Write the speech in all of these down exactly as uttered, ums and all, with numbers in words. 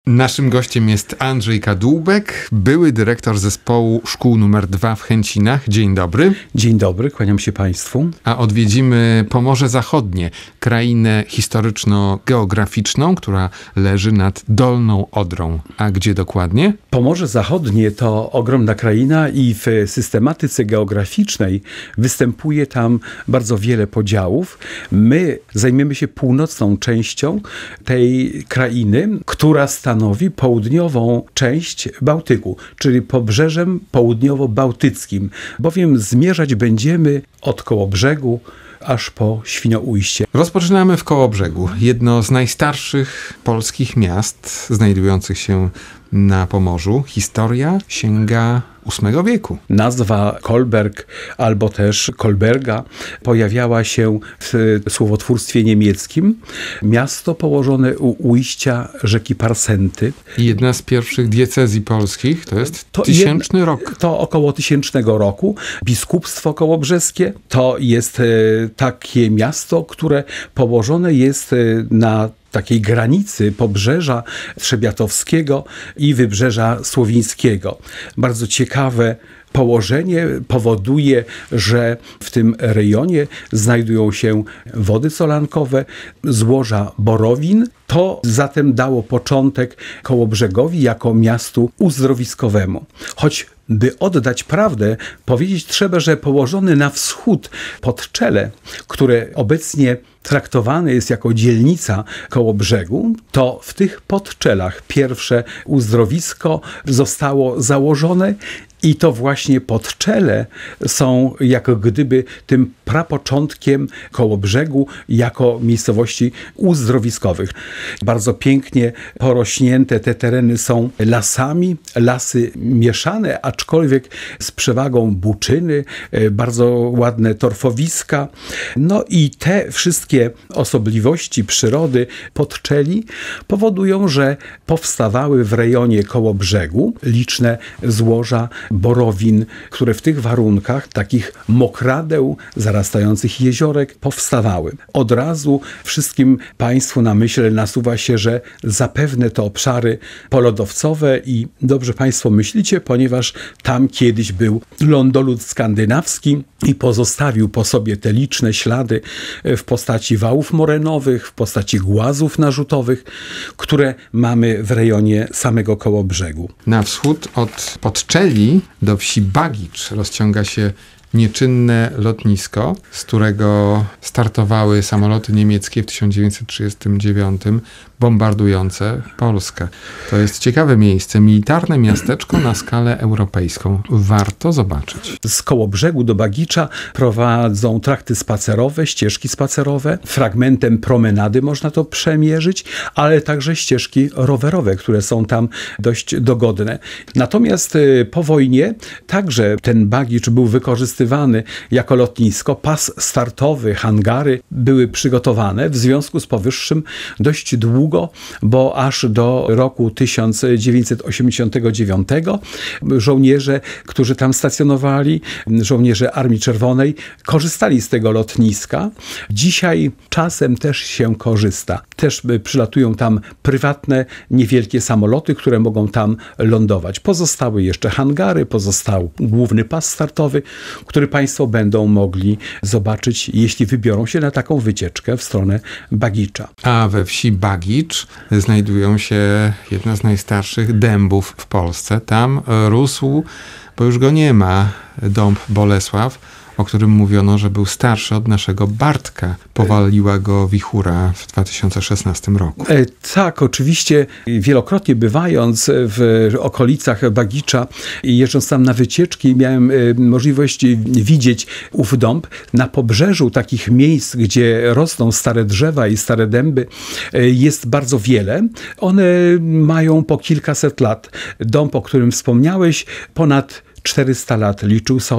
Naszym gościem jest Andrzej Kadłubek, były dyrektor zespołu szkół numer dwa w Chęcinach. Dzień dobry. Dzień dobry, kłaniam się Państwu. A odwiedzimy Pomorze Zachodnie, krainę historyczno-geograficzną, która leży nad Dolną Odrą. A gdzie dokładnie? Pomorze Zachodnie to ogromna kraina i w systematyce geograficznej występuje tam bardzo wiele podziałów. My zajmiemy się północną częścią tej krainy, która stanowi południową część Bałtyku, czyli pobrzeżem południowo-bałtyckim, bowiem zmierzać będziemy od Kołobrzegu aż po Świnoujście. Rozpoczynamy w Kołobrzegu, jedno z najstarszych polskich miast znajdujących się na Pomorzu. Historia sięga ósmego wieku. Nazwa Kolberg albo też Kolberga pojawiała się w słowotwórstwie niemieckim. Miasto położone u ujścia rzeki Parsenty. Jedna z pierwszych diecezji polskich, to jest to tysięczny jed... rok. To około tysięcznego roku. Biskupstwo kołobrzeskie to jest e, takie miasto, które położone jest e, na takiej granicy pobrzeża Trzebiatowskiego i wybrzeża Słowińskiego. Bardzo ciekawe położenie powoduje, że w tym rejonie znajdują się wody solankowe, złoża borowin. To zatem dało początek Kołobrzegowi jako miastu uzdrowiskowemu. Choć by oddać prawdę, powiedzieć trzeba, że położony na wschód Podczele, które obecnie traktowane jest jako dzielnica Kołobrzegu, to w tych Podczelach pierwsze uzdrowisko zostało założone i to właśnie Podczele są jak gdyby tym prapoczątkiem Kołobrzegu jako miejscowości uzdrowiskowych. Bardzo pięknie porośnięte te tereny są lasami, lasy mieszane, aczkolwiek z przewagą buczyny, bardzo ładne torfowiska. No i te wszystkie osobliwości przyrody Podczeli powodują, że powstawały w rejonie Kołobrzegu liczne złoża borowin, które w tych warunkach, takich mokradeł, zarastających jeziorek, powstawały. Od razu wszystkim Państwu na myśl nasuwa się, że zapewne to obszary polodowcowe i dobrze Państwo myślicie, ponieważ tam kiedyś był lądolud skandynawski i pozostawił po sobie te liczne ślady w postaci wałów morenowych, w postaci głazów narzutowych, które mamy w rejonie samego Kołobrzegu. Na wschód od Podczeli do wsi Bagicz rozciąga się nieczynne lotnisko, z którego startowały samoloty niemieckie w tysiąc dziewięćset trzydziestym dziewiątym, bombardujące Polskę. To jest ciekawe miejsce, militarne miasteczko na skalę europejską. Warto zobaczyć. Z Kołobrzegu do Bagicza prowadzą trakty spacerowe, ścieżki spacerowe. Fragmentem promenady można to przemierzyć, ale także ścieżki rowerowe, które są tam dość dogodne. Natomiast po wojnie także ten Bagicz był wykorzystywany jako lotnisko. Pas startowy, hangary były przygotowane. W związku z powyższym dość długo, bo aż do roku tysiąc dziewięćset osiemdziesiątego dziewiątego żołnierze, którzy tam stacjonowali, żołnierze Armii Czerwonej, korzystali z tego lotniska. Dzisiaj czasem też się korzysta. Też przylatują tam prywatne, niewielkie samoloty, które mogą tam lądować. Pozostały jeszcze hangary, pozostał główny pas startowy, który Państwo będą mogli zobaczyć, jeśli wybiorą się na taką wycieczkę w stronę Bagicza. A we wsi Bagicz znajdują się jedna z najstarszych dębów w Polsce. Tam rósł, bo już go nie ma, dąb Bolesław, o którym mówiono, że był starszy od naszego Bartka. Powaliła go wichura w dwa tysiące szesnastym roku. E, tak, oczywiście wielokrotnie bywając w okolicach Bagicza i jeżdżąc tam na wycieczki, miałem e, możliwość widzieć ów dąb. Na pobrzeżu takich miejsc, gdzie rosną stare drzewa i stare dęby, e, jest bardzo wiele. One mają po kilkaset lat. Dąb, o którym wspomniałeś, ponad czterysta lat liczył sobie.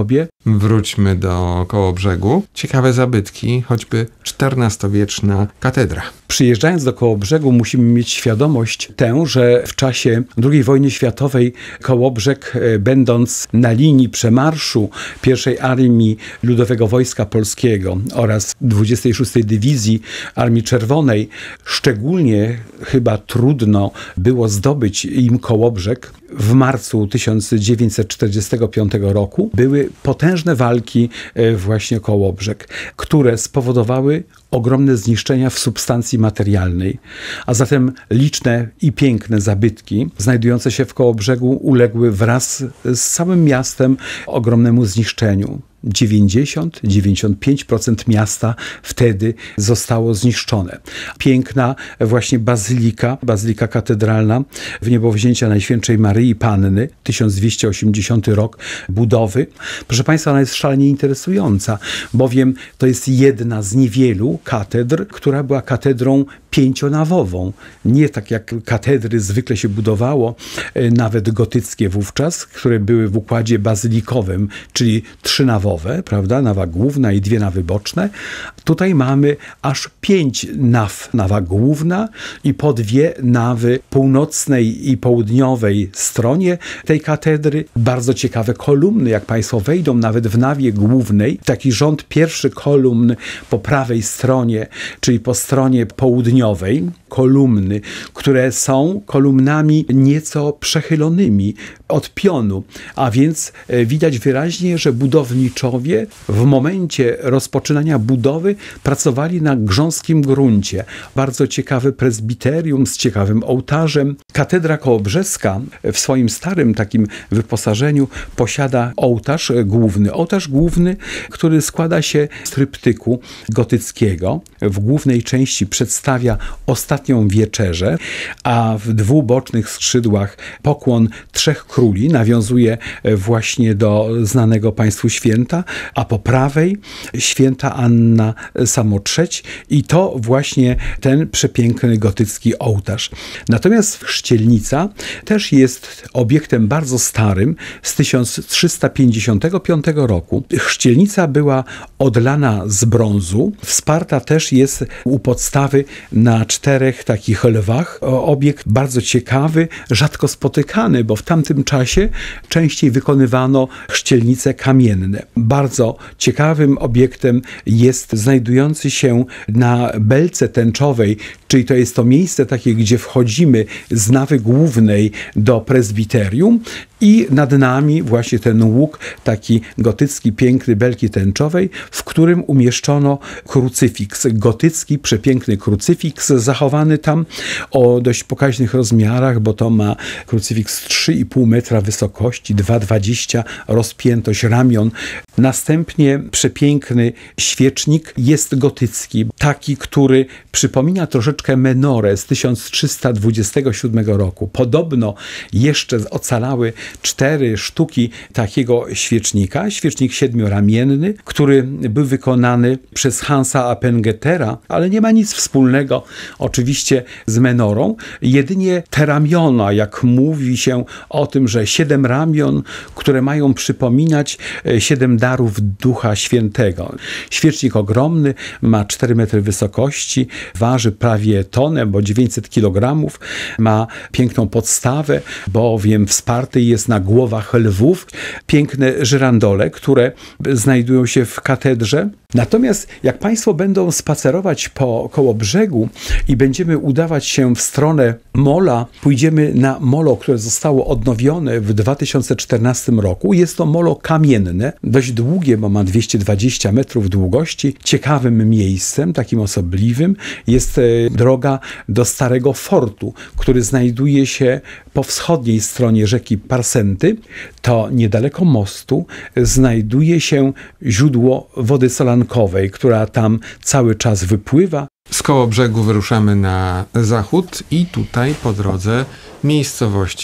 Wróćmy do Kołobrzegu. Ciekawe zabytki, choćby czternastowieczna katedra. Przyjeżdżając do Kołobrzegu musimy mieć świadomość tę, że w czasie drugiej wojny światowej Kołobrzeg, będąc na linii przemarszu pierwszej Armii Ludowego Wojska Polskiego oraz dwudziestej szóstej Dywizji Armii Czerwonej, szczególnie chyba trudno było zdobyć im Kołobrzeg. W marcu tysiąc dziewięćset czterdziestego piątego roku były potężne walki właśnie Kołobrzeg, które spowodowały ogromne zniszczenia w substancji materialnej, a zatem liczne i piękne zabytki znajdujące się w Kołobrzegu uległy wraz z całym miastem ogromnemu zniszczeniu. dziewięćdziesiąt do dziewięćdziesięciu pięciu procent miasta wtedy zostało zniszczone. Piękna właśnie bazylika, bazylika katedralna w niebowzięcia Najświętszej Maryi Panny, tysiąc dwieście osiemdziesiąty rok budowy. Proszę Państwa, ona jest szalenie interesująca, bowiem to jest jedna z niewielu katedr, która była katedrą pięcionawową. Nie tak jak katedry zwykle się budowało, nawet gotyckie wówczas, które były w układzie bazylikowym, czyli trzynawowe, prawda? Nawa główna i dwie nawy boczne. Tutaj mamy aż pięć naw. Nawa główna i po dwie nawy północnej i południowej stronie tej katedry. Bardzo ciekawe kolumny, jak Państwo wejdą nawet w nawie głównej, taki rząd pierwszy kolumn po prawej stronie, czyli po stronie południowej, kolumny, które są kolumnami nieco przechylonymi od pionu, a więc widać wyraźnie, że budowniczowie w momencie rozpoczynania budowy pracowali na grząskim gruncie. Bardzo ciekawe prezbiterium z ciekawym ołtarzem. Katedra kołobrzeska w swoim starym takim wyposażeniu posiada ołtarz główny. Ołtarz główny, który składa się z tryptyku gotyckiego. W głównej części przedstawia ostatnią wieczerzę, a w dwóch bocznych skrzydłach pokłon trzech króli nawiązuje właśnie do znanego Państwu święta, a po prawej święta Anna Samotrzeć i to właśnie ten przepiękny gotycki ołtarz. Natomiast chrzcielnica też jest obiektem bardzo starym z tysiąc trzysta pięćdziesiątego piątego roku. Chrzcielnica była odlana z brązu, wsparta też jest u podstawy na czterech takich lwach. Obiekt bardzo ciekawy, rzadko spotykany, bo w tamtym czasie częściej wykonywano chrzcielnice kamienne. Bardzo ciekawym obiektem jest znajdujący się na belce tęczowej, czyli to jest to miejsce takie, gdzie wchodzimy z nawy głównej do prezbiterium i nad nami właśnie ten łuk taki gotycki, piękny belki tęczowej, w którym umieszczono krucyfiks. Gotycki, przepiękny krucyfiks zachowany tam o dość pokaźnych rozmiarach, bo to ma krucyfiks trzy i pół metra wysokości, dwa przecinek dwadzieścia rozpiętość ramion. Następnie przepiękny świecznik jest gotycki, taki, który przypomina troszeczkę menorę z tysiąc trzysta dwudziestego siódmego roku. Podobno jeszcze ocalały cztery sztuki takiego świecznika, świecznik siedmioramienny, który był wykonany przez Hansa Appengetera, ale nie ma nic wspólnego oczywiście z menorą, jedynie te ramiona, jak mówi się o tym, że siedem ramion, które mają przypominać siedem darów Ducha Świętego. Świecznik ogromny, ma cztery metry wysokości, waży prawie tonę, bo dziewięćset kilogramów, ma piękną podstawę, bowiem wsparty jest na głowach lwów. Piękne żyrandole, które znajdują się w katedrze. Natomiast jak Państwo będą spacerować po Kołobrzegu i będziemy udawać się w stronę mola, pójdziemy na molo, które zostało odnowione w dwa tysiące czternastym roku. Jest to molo kamienne, dość długie, bo ma dwieście dwadzieścia metrów długości. Ciekawym miejscem, takim osobliwym, jest droga do Starego Fortu, który znajduje się po wschodniej stronie rzeki Parsenty. To niedaleko mostu znajduje się źródło wody solankowej, która tam cały czas wypływa. Z Kołobrzegu wyruszamy na zachód i tutaj po drodze miejscowości,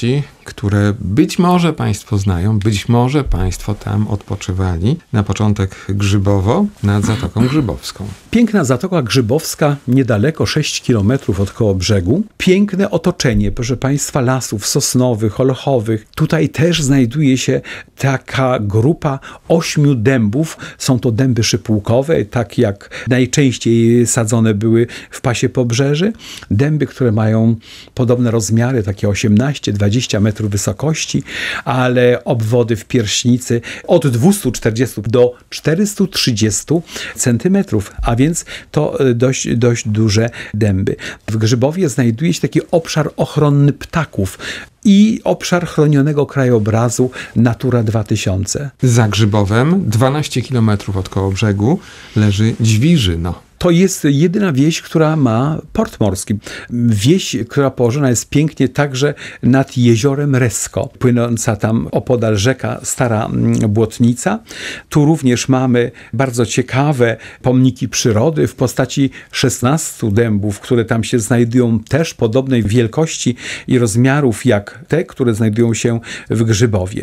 które być może Państwo znają, być może Państwo tam odpoczywali. Na początek Grzybowo nad Zatoką Grzybowską. Piękna Zatoka Grzybowska, niedaleko, sześć kilometrów od Kołobrzegu. Piękne otoczenie, proszę Państwa, lasów sosnowych, olchowych. Tutaj też znajduje się taka grupa ośmiu dębów. Są to dęby szypułkowe, tak jak najczęściej sadzone były w pasie pobrzeży. Dęby, które mają podobne rozmiary, takie osiemnaście dwadzieścia metrów wysokości, ale obwody w pierśnicy od dwieście czterdzieści do czterysta trzydzieści centymetrów, a więc to dość, dość duże dęby. W Grzybowie znajduje się taki obszar ochronny ptaków i obszar chronionego krajobrazu Natura dwa tysiące. Za Grzybowem, dwanaście kilometrów od Kołobrzegu, leży Dźwiżyno. To jest jedyna wieś, która ma port morski. Wieś, która położona jest pięknie także nad jeziorem Resko. Płynąca tam opodal rzeka Stara Błotnica. Tu również mamy bardzo ciekawe pomniki przyrody w postaci szesnastu dębów, które tam się znajdują, też podobnej wielkości i rozmiarów jak te, które znajdują się w Grzybowie.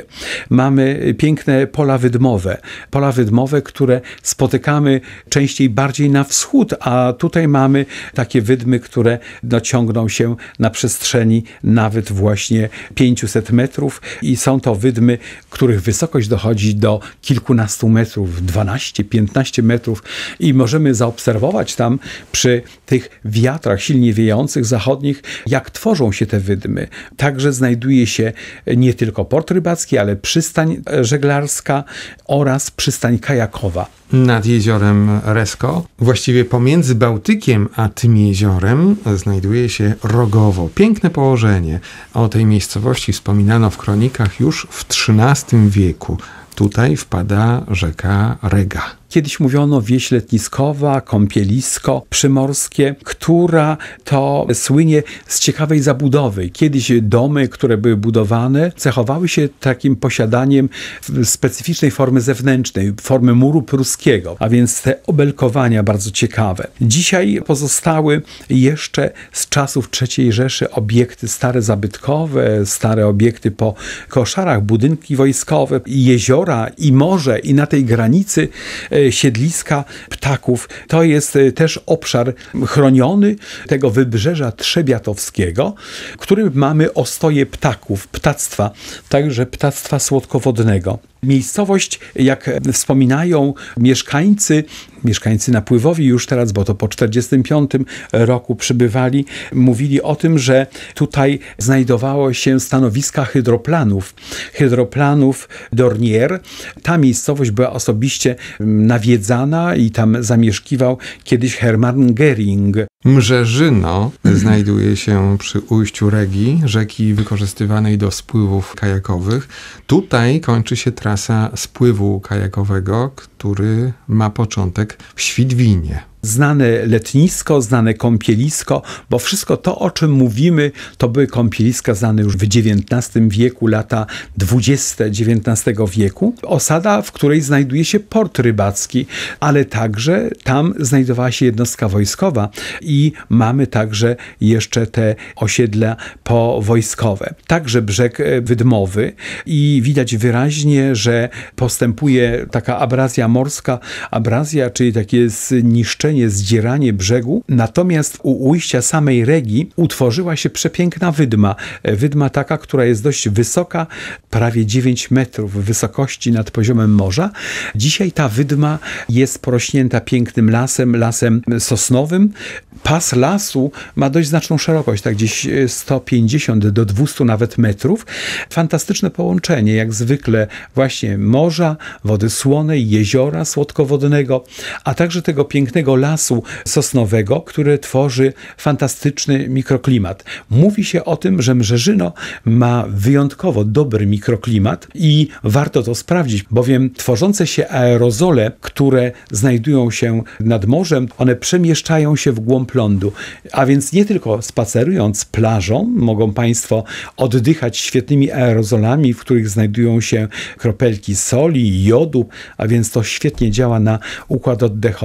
Mamy piękne pola wydmowe. Pola wydmowe, które spotykamy częściej bardziej na wschód, a tutaj mamy takie wydmy, które no, ciągną się na przestrzeni nawet właśnie pięciuset metrów i są to wydmy, których wysokość dochodzi do kilkunastu metrów, dwanaście piętnaście metrów i możemy zaobserwować tam przy tych wiatrach silnie wiejących zachodnich, jak tworzą się te wydmy. Także znajduje się nie tylko port rybacki, ale przystań żeglarska oraz przystań kajakowa. Nad jeziorem Resko, właściwie pomiędzy Bałtykiem a tym jeziorem, znajduje się Rogowo. Piękne położenie. O tej miejscowości wspominano w kronikach już w trzynastym wieku. Tutaj wpada rzeka Rega. Kiedyś mówiono wieś letniskowa, kąpielisko przymorskie, która to słynie z ciekawej zabudowy. Kiedyś domy, które były budowane, cechowały się takim posiadaniem specyficznej formy zewnętrznej, formy muru pruskiego, a więc te obelkowania bardzo ciekawe. Dzisiaj pozostały jeszcze z czasów trzeciej Rzeszy obiekty stare zabytkowe, stare obiekty po koszarach, budynki wojskowe, i jeziora, i morze, i na tej granicy siedliska ptaków. To jest też obszar chroniony tego wybrzeża trzebiatowskiego, w którym mamy ostoje ptaków, ptactwa, także ptactwa słodkowodnego. Miejscowość, jak wspominają mieszkańcy, mieszkańcy napływowi już teraz, bo to po czterdziestym piątym roku przybywali, mówili o tym, że tutaj znajdowało się stanowiska hydroplanów. Hydroplanów Dornier. Ta miejscowość była osobiście nawiedzana i tam zamieszkiwał kiedyś Hermann Göring. Mrzeżyno znajduje się przy ujściu Regi, rzeki wykorzystywanej do spływów kajakowych. Tutaj kończy się trasa spływu kajakowego, który ma początek w Świdwinie. Znane letnisko, znane kąpielisko, bo wszystko to, o czym mówimy, to były kąpieliska znane już w dziewiętnastym wieku, lata dwudzieste dziewiętnastego wieku. Osada, w której znajduje się port rybacki, ale także tam znajdowała się jednostka wojskowa i mamy także jeszcze te osiedla powojskowe. Także brzeg wydmowy i widać wyraźnie, że postępuje taka abrazja morska, abrazja, czyli takie zniszczenie, zdzieranie brzegu. Natomiast u ujścia samej Regi utworzyła się przepiękna wydma. Wydma taka, która jest dość wysoka, prawie dziewięć metrów wysokości nad poziomem morza. Dzisiaj ta wydma jest porośnięta pięknym lasem, lasem sosnowym. Pas lasu ma dość znaczną szerokość, tak gdzieś sto pięćdziesiąt do dwustu nawet metrów. Fantastyczne połączenie, jak zwykle właśnie morza, wody słonej, jeziora słodkowodnego, a także tego pięknego lasu sosnowego, który tworzy fantastyczny mikroklimat. Mówi się o tym, że Mrzeżyno ma wyjątkowo dobry mikroklimat i warto to sprawdzić, bowiem tworzące się aerozole, które znajdują się nad morzem, one przemieszczają się w głąb lądu, a więc nie tylko spacerując plażą mogą Państwo oddychać świetnymi aerozolami, w których znajdują się kropelki soli, jodu, a więc to świetnie działa na układ oddechowy.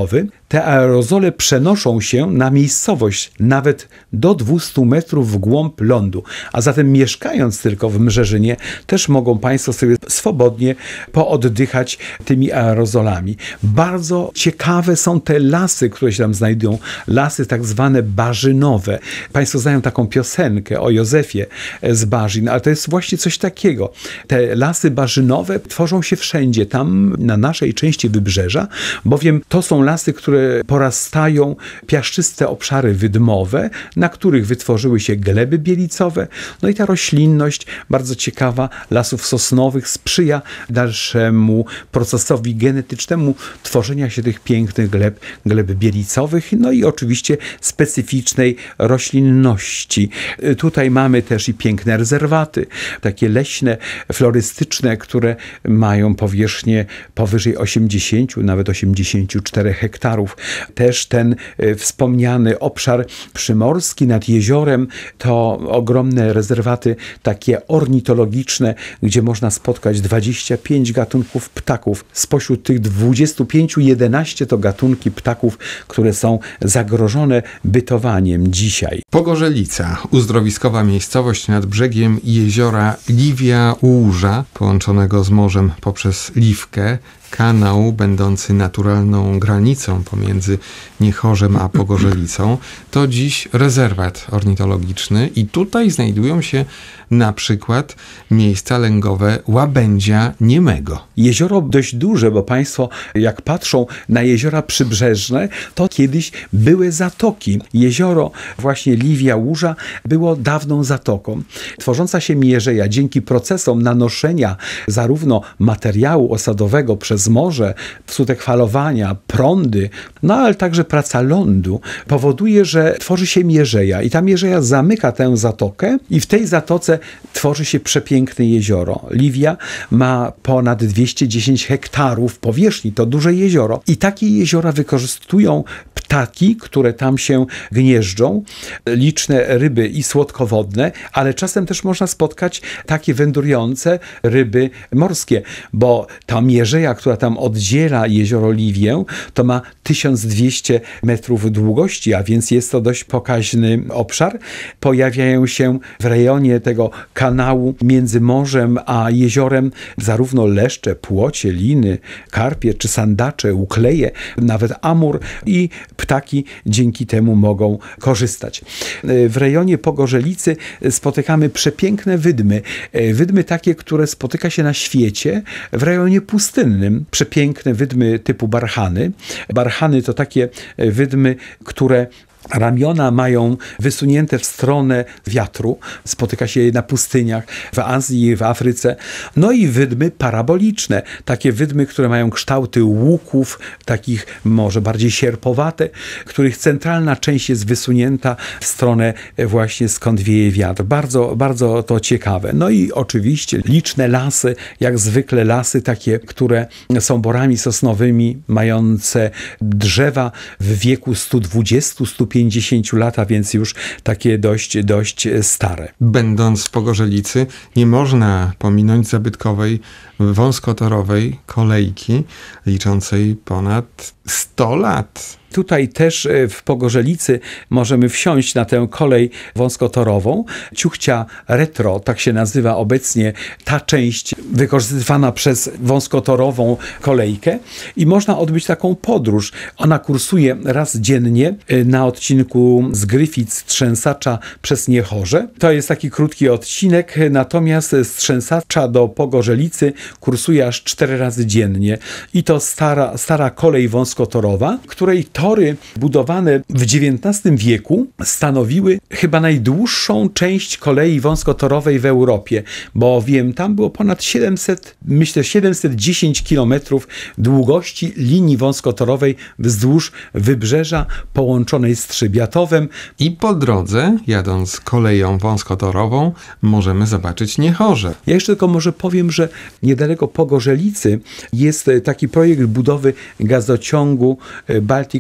te aerozole przenoszą się na miejscowość nawet do dwustu metrów w głąb lądu. A zatem mieszkając tylko w Mrzeżynie, też mogą Państwo sobie swobodnie pooddychać tymi aerozolami. Bardzo ciekawe są te lasy, które się tam znajdują. Lasy tak zwane barzynowe. Państwo znają taką piosenkę o Józefie z Barzin, ale to jest właśnie coś takiego. Te lasy barzynowe tworzą się wszędzie, tam na naszej części wybrzeża, bowiem to są lasy, które porastają piaszczyste obszary wydmowe, na których wytworzyły się gleby bielicowe. No i ta roślinność bardzo ciekawa lasów sosnowych sprzyja dalszemu procesowi genetycznemu tworzenia się tych pięknych gleb, gleb bielicowych, no i oczywiście specyficznej roślinności. Tutaj mamy też i piękne rezerwaty, takie leśne, florystyczne, które mają powierzchnię powyżej osiemdziesięciu, nawet osiemdziesięciu czterech hektarów. Też ten wspomniany obszar przymorski nad jeziorem to ogromne rezerwaty takie ornitologiczne, gdzie można spotkać dwadzieścia pięć gatunków ptaków. Spośród tych dwudziestu pięciu jedenaście to gatunki ptaków, które są zagrożone bytowaniem dzisiaj. Pogorzelica, uzdrowiskowa miejscowość nad brzegiem jeziora Liwia-Łuża, połączonego z morzem poprzez Liwkę, kanał będący naturalną granicą pomiędzy Niechorzem a Pogorzelicą, to dziś rezerwat ornitologiczny i tutaj znajdują się na przykład miejsca lęgowe łabędzia niemego. Jezioro dość duże, bo Państwo jak patrzą na jeziora przybrzeżne, to kiedyś były zatoki. Jezioro właśnie Liwia-Łuża było dawną zatoką. Tworząca się mierzeja dzięki procesom nanoszenia zarówno materiału osadowego przez morze, wskutek falowania, prądy, no ale także praca lądu powoduje, że tworzy się mierzeja i ta mierzeja zamyka tę zatokę i w tej zatoce tworzy się przepiękne jezioro. Liwia ma ponad dwieście dziesięć hektarów powierzchni, to duże jezioro i takie jeziora wykorzystują ptaki, które tam się gnieżdżą, liczne ryby i słodkowodne, ale czasem też można spotkać takie wędrujące ryby morskie, bo ta mierzeja, która tam oddziela jezioro Liwię, to ma tysiąc dwieście metrów długości, a więc jest to dość pokaźny obszar. Pojawiają się w rejonie tego kanału między morzem a jeziorem zarówno leszcze, płocie, liny, karpie czy sandacze, ukleje, nawet amur i ptaki dzięki temu mogą korzystać. W rejonie Pogorzelicy spotykamy przepiękne wydmy. Wydmy takie, które spotyka się na świecie w rejonie pustynnym. Przepiękne wydmy typu barchany. Barchany to takie wydmy, które ramiona mają wysunięte w stronę wiatru. Spotyka się je na pustyniach w Azji, w Afryce. No i wydmy paraboliczne. Takie wydmy, które mają kształty łuków, takich może bardziej sierpowate, których centralna część jest wysunięta w stronę właśnie skąd wieje wiatr. Bardzo, bardzo to ciekawe. No i oczywiście liczne lasy, jak zwykle lasy takie, które są borami sosnowymi, mające drzewa w wieku stu dwudziestu do stu pięćdziesięciu lat, a więc już takie dość, dość stare. Będąc w Pogorzelicy, nie można pominąć zabytkowej, wąskotorowej kolejki liczącej ponad sto lat. Tutaj też w Pogorzelicy możemy wsiąść na tę kolej wąskotorową. Ciuchcia Retro, tak się nazywa obecnie ta część wykorzystywana przez wąskotorową kolejkę i można odbyć taką podróż. Ona kursuje raz dziennie na odcinku z Gryfic Trzęsacza przez Niechorze. To jest taki krótki odcinek, natomiast z Trzęsacza do Pogorzelicy kursuje aż cztery razy dziennie i to stara, stara kolej wąskotorowa, której tory budowane w dziewiętnastym wieku stanowiły chyba najdłuższą część kolei wąskotorowej w Europie, bowiem tam było ponad siedemset, myślę siedemset dziesięć kilometrów długości linii wąskotorowej wzdłuż wybrzeża połączonej z Trzybiatowem. I po drodze, jadąc koleją wąskotorową, możemy zobaczyć Niechorze. Ja jeszcze tylko może powiem, że niedaleko Pogorzelicy jest taki projekt budowy gazociągu Baltic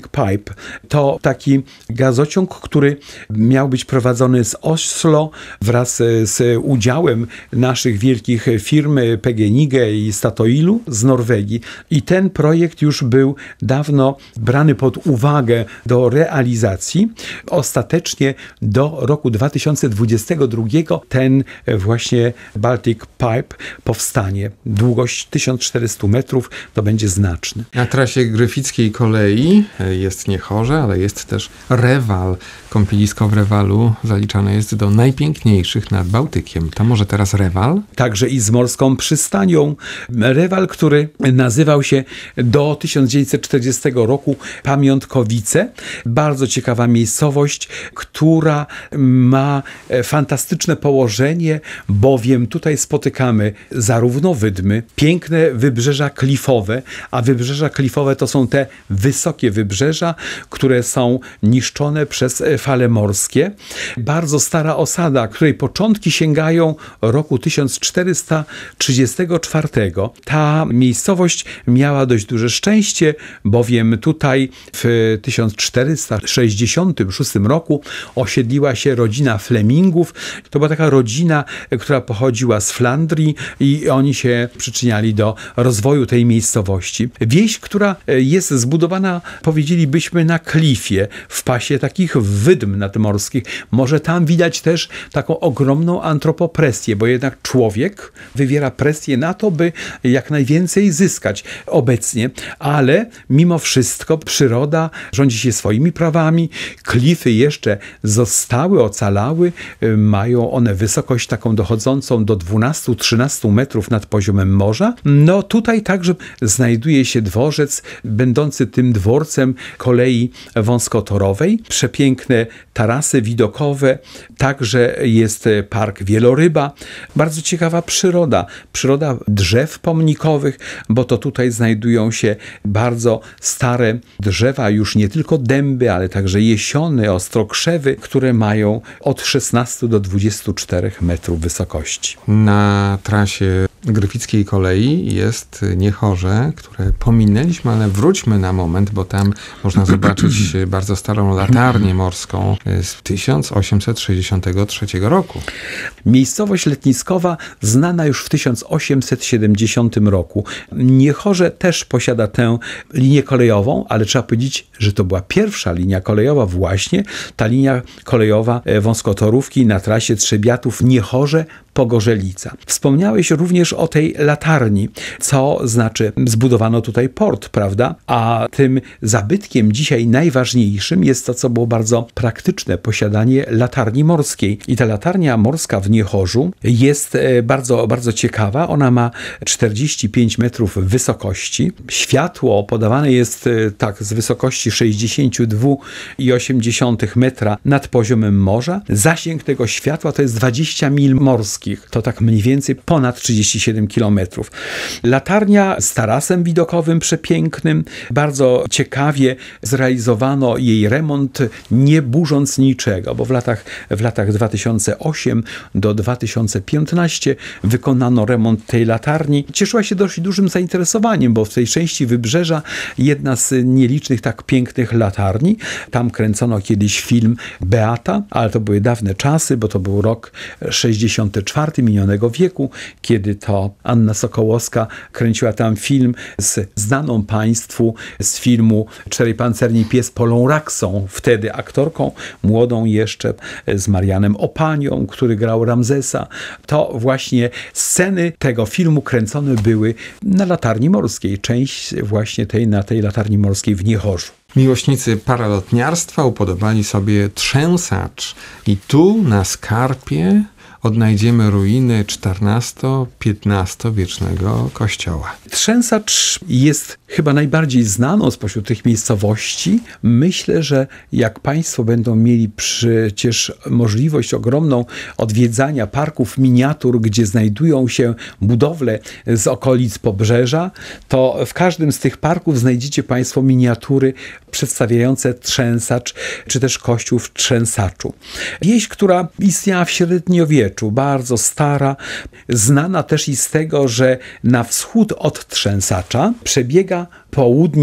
Pipe. To taki gazociąg, który miał być prowadzony z Oslo wraz z udziałem naszych wielkich firm P G N I G i Statoilu z Norwegii. I ten projekt już był dawno brany pod uwagę do realizacji. Ostatecznie do roku dwa tysiące dwudziestego drugiego ten właśnie Baltic Pipe powstanie. Długość tysiąc czterysta metrów to będzie znaczny. Na trasie gryfickiej kolei jest Niechorze, ale jest też Rewal. Kąpielisko w Rewalu zaliczane jest do najpiękniejszych nad Bałtykiem. To może teraz Rewal? Także i z morską przystanią. Rewal, który nazywał się do tysiąc dziewięćset czterdziestego roku Pamiątkowice. Bardzo ciekawa miejscowość, która ma fantastyczne położenie, bowiem tutaj spotykamy zarówno wydmy, piękne wybrzeża klifowe, a wybrzeża klifowe to są te wysokie wybrzeża, które są niszczone przez fale morskie. Bardzo stara osada, której początki sięgają roku tysiąc czterysta trzydziestego czwartego. Ta miejscowość miała dość duże szczęście, bowiem tutaj w tysiąc czterysta sześćdziesiątym szóstym roku osiedliła się rodzina Flemingów. To była taka rodzina, która pochodziła z Flandrii i oni się przyczyniali do rozwoju tej miejscowości. Wieś, która jest zbudowana, powiedzielibyśmy, na klifie, w pasie takich wydm nadmorskich. Może tam widać też taką ogromną antropopresję, bo jednak człowiek wywiera presję na to, by jak najwięcej zyskać obecnie, ale mimo wszystko przyroda rządzi się swoimi prawami. Klify jeszcze zostały, ocalały. Mają one wysokość taką dochodzącą do dwunastu do trzynastu metrów nad poziomem morza. No tutaj także znajduje się dworzec, będący tym dworcem kolei wąskotorowej. Przepiękne tarasy widokowe, także jest park Wieloryba. Bardzo ciekawa przyroda, przyroda drzew pomnikowych, bo to tutaj znajdują się bardzo stare drzewa, już nie tylko dęby, ale także jesiony, ostrokrzewy, które mają od szesnastu do dwudziestu czterech metrów wysokości. Na trasie gryfickiej kolei jest Niechorze, które pominęliśmy, ale wróćmy na moment, bo tam można zobaczyć bardzo starą latarnię morską z tysiąc osiemset sześćdziesiątego trzeciego roku. Miejscowość letniskowa znana już w tysiąc osiemset siedemdziesiątym roku. Niechorze też posiada tę linię kolejową, ale trzeba powiedzieć, że to była pierwsza linia kolejowa właśnie, ta linia kolejowa wąskotorówki na trasie Trzebiatów-Niechorze Pogorzelica. Wspomniałeś również o tej latarni, co znaczy zbudowano tutaj port, prawda? A tym zabytkiem dzisiaj najważniejszym jest to, co było bardzo praktyczne, posiadanie latarni morskiej. I ta latarnia morska w Niechorzu jest bardzo, bardzo ciekawa. Ona ma czterdzieści pięć metrów wysokości. Światło podawane jest tak z wysokości sześćdziesiąt dwa i osiem dziesiątych metra nad poziomem morza. Zasięg tego światła to jest dwadzieścia mil morskich. To tak mniej więcej ponad trzydzieści siedem kilometrów. Latarnia z tarasem widokowym przepięknym. Bardzo ciekawie zrealizowano jej remont, nie burząc niczego, bo w latach, w latach dwa tysiące ósmym do dwa tysiące piętnastego wykonano remont tej latarni. Cieszyła się dość dużym zainteresowaniem, bo w tej części wybrzeża jedna z nielicznych tak pięknych latarni. Tam kręcono kiedyś film Beata, ale to były dawne czasy, bo to był rok sześćdziesiąty czwarty minionego wieku, kiedy to Anna Sokołowska kręciła tam film z znaną państwu z filmu Czterej pancerni pies Polą Raksą, wtedy aktorką, młodą jeszcze, z Marianem Opanią, który grał Ramzesa. To właśnie sceny tego filmu kręcone były na latarni morskiej. Część właśnie tej, na tej latarni morskiej w Niechorzu. Miłośnicy paralotniarstwa upodobali sobie Trzęsacz i tu na skarpie odnajdziemy ruiny czternasto-piętnastowiecznego kościoła. Trzęsacz jest chyba najbardziej znaną spośród tych miejscowości. Myślę, że jak Państwo będą mieli przecież możliwość ogromną odwiedzania parków miniatur, gdzie znajdują się budowle z okolic Pobrzeża, to w każdym z tych parków znajdziecie Państwo miniatury przedstawiające Trzęsacz, czy też kościół w Trzęsaczu. Wieś, która istniała w średniowieczu, bardzo stara, znana też i z tego, że na wschód od Trzęsacza przebiega południk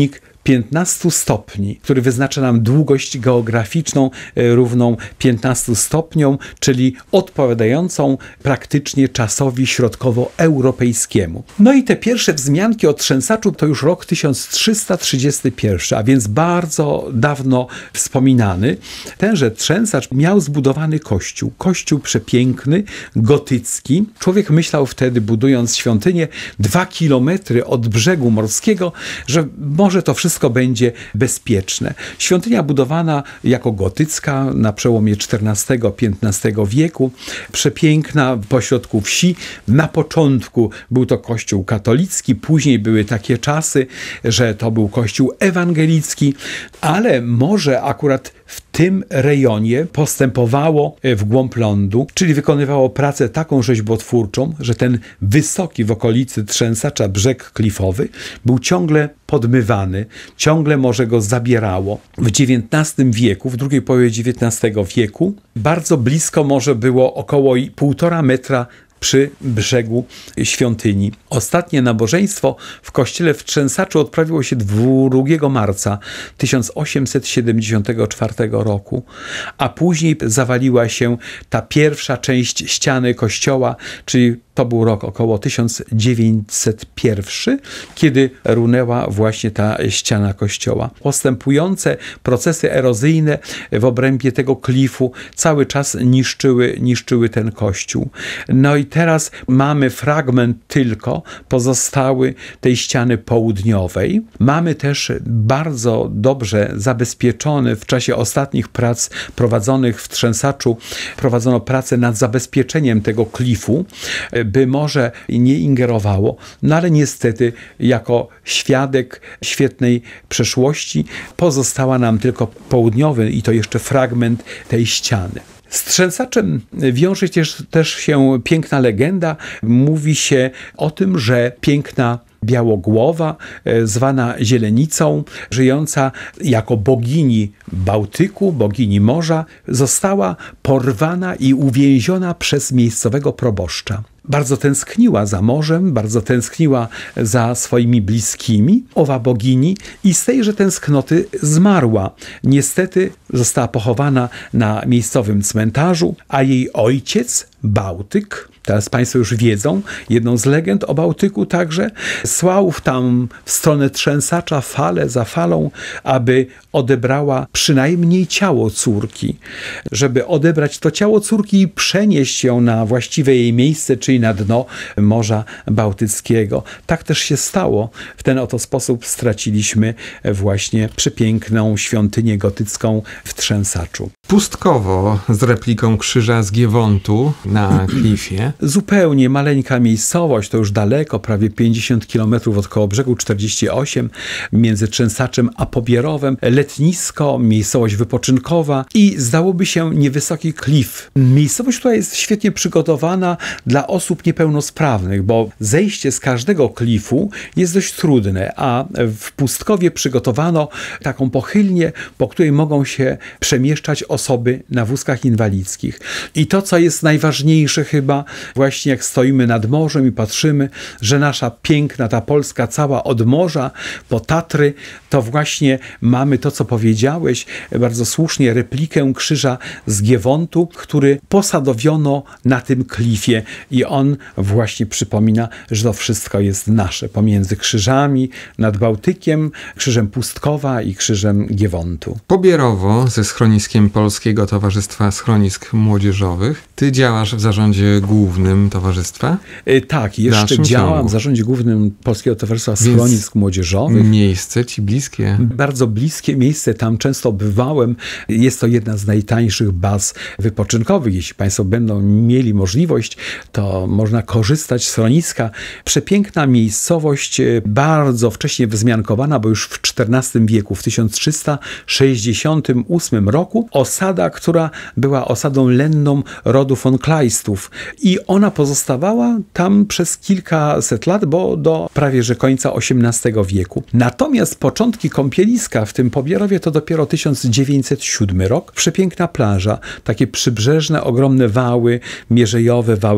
piętnastu stopni, który wyznacza nam długość geograficzną równą piętnastu stopniom, czyli odpowiadającą praktycznie czasowi środkowoeuropejskiemu. No i te pierwsze wzmianki o trzęsaczu to już rok tysiąc trzysta trzydziesty pierwszy, a więc bardzo dawno wspominany. Tenże trzęsacz miał zbudowany kościół. Kościół przepiękny, gotycki. Człowiek myślał wtedy, budując świątynię dwa kilometry od brzegu morskiego, że może to wszystko będzie bezpieczne. Świątynia budowana jako gotycka na przełomie czternastego piętnastego wieku, przepiękna pośrodku wsi. Na początku był to kościół katolicki, później były takie czasy, że to był kościół ewangelicki, ale może akurat w tym rejonie postępowało w głąb lądu, czyli wykonywało pracę taką rzeźbotwórczą, że ten wysoki w okolicy trzęsacza brzeg klifowy był ciągle podmywany, ciągle morze go zabierało. W dziewiętnastym wieku, w drugiej połowie dziewiętnastego wieku, bardzo blisko morze było około półtora metra przy brzegu świątyni. Ostatnie nabożeństwo w kościele w Trzęsaczu odprawiło się drugiego marca tysiąc osiemset siedemdziesiątego czwartego roku, a później zawaliła się ta pierwsza część ściany kościoła, czyli to był rok około tysiąc dziewięćset pierwszy, kiedy runęła właśnie ta ściana kościoła. Postępujące procesy erozyjne w obrębie tego klifu cały czas niszczyły, niszczyły ten kościół. No i teraz mamy fragment tylko pozostały tej ściany południowej. Mamy też bardzo dobrze zabezpieczony w czasie ostatnich prac prowadzonych w Trzęsaczu, prowadzono pracę nad zabezpieczeniem tego klifu, by morze nie ingerowało, no ale niestety jako świadek świetnej przeszłości pozostała nam tylko południowy i to jeszcze fragment tej ściany. Z Trzęsaczem wiąże też, też się piękna legenda. Mówi się o tym, że piękna Białogłowa, zwana Zielenicą, żyjąca jako bogini Bałtyku, bogini morza, została porwana i uwięziona przez miejscowego proboszcza. Bardzo tęskniła za morzem, bardzo tęskniła za swoimi bliskimi, owa bogini, i z tejże tęsknoty zmarła. Niestety została pochowana na miejscowym cmentarzu, a jej ojciec, Bałtyk, teraz Państwo już wiedzą, jedną z legend o Bałtyku także, słał tam w stronę Trzęsacza falę za falą, aby odebrała przynajmniej ciało córki. Żeby odebrać to ciało córki i przenieść ją na właściwe jej miejsce, czyli na dno Morza Bałtyckiego. Tak też się stało. W ten oto sposób straciliśmy właśnie przepiękną świątynię gotycką w Trzęsaczu. Pustkowo z repliką krzyża z Giewontu na klifie. Zupełnie maleńka miejscowość, to już daleko, prawie pięćdziesiąt kilometrów od Kołobrzegu, czterdzieści osiem, między Trzęsaczem a Pobierowem. Letnisko, miejscowość wypoczynkowa i zdałoby się niewysoki klif. Miejscowość, która jest świetnie przygotowana dla osób niepełnosprawnych, bo zejście z każdego klifu jest dość trudne, a w Pustkowie przygotowano taką pochylnię, po której mogą się przemieszczać osoby na wózkach inwalidzkich. I to, co jest najważniejsze chyba, właśnie jak stoimy nad morzem i patrzymy, że nasza piękna, ta Polska cała od morza po Tatry, to właśnie mamy to, co powiedziałeś, bardzo słusznie, replikę krzyża z Giewontu, który posadowiono na tym klifie i on właśnie przypomina, że to wszystko jest nasze, pomiędzy krzyżami nad Bałtykiem, krzyżem Pustkowa i krzyżem Giewontu. Pobierowo ze schroniskiem Polskiego Towarzystwa Schronisk Młodzieżowych. Ty działasz w zarządzie głównym towarzystwa? Yy, tak, jeszcze działam ciągu. w zarządzie głównym Polskiego Towarzystwa Schronisk Młodzieżowych. Miejsce ci bliskie. Bardzo bliskie miejsce, tam często bywałem. Jest to jedna z najtańszych baz wypoczynkowych. Jeśli Państwo będą mieli możliwość, to można korzystać z schroniska. Przepiękna miejscowość, bardzo wcześnie wzmiankowana, bo już w czternastym wieku, w tysiąc trzysta sześćdziesiątym ósmym roku, osada, która była osadą lenną rodu von Kleistów. I ona pozostawała tam przez kilkaset lat, bo do prawie że końca osiemnastego wieku. Natomiast początki kąpieliska w tym Pobierowie to dopiero tysiąc dziewięćset siódmy rok. Przepiękna plaża, takie przybrzeżne, ogromne wały mierzejowe, wały wydmowe,